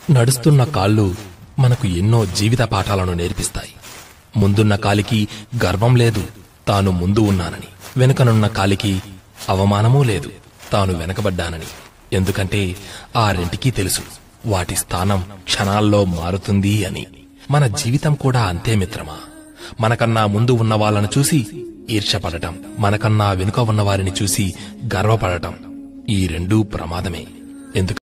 నడుస్తున్న కాళ్ళు మనకు ఎన్నో జీవిత పాఠాలను నేర్పిస్తాయి. ముందున్న కాలికి గర్వం లేదు, తాను ముందు ఉన్నానని. వెనుకనున్న కాలికి అవమానమూ లేదు, తాను వెనకబడ్డానని. ఎందుకంటే ఆ రెంటికీ తెలుసు వాటి స్థానం క్షణాల్లో మారుతుంది అని. మన జీవితం కూడా అంతే మిత్రమా. మనకన్నా ముందు ఉన్న వాళ్ళను చూసి ఈర్ష్యపడటం, మనకన్నా వెనుక ఉన్నవారిని చూసి గర్వపడటం, ఈ రెండూ ప్రమాదమే. ఎందుకు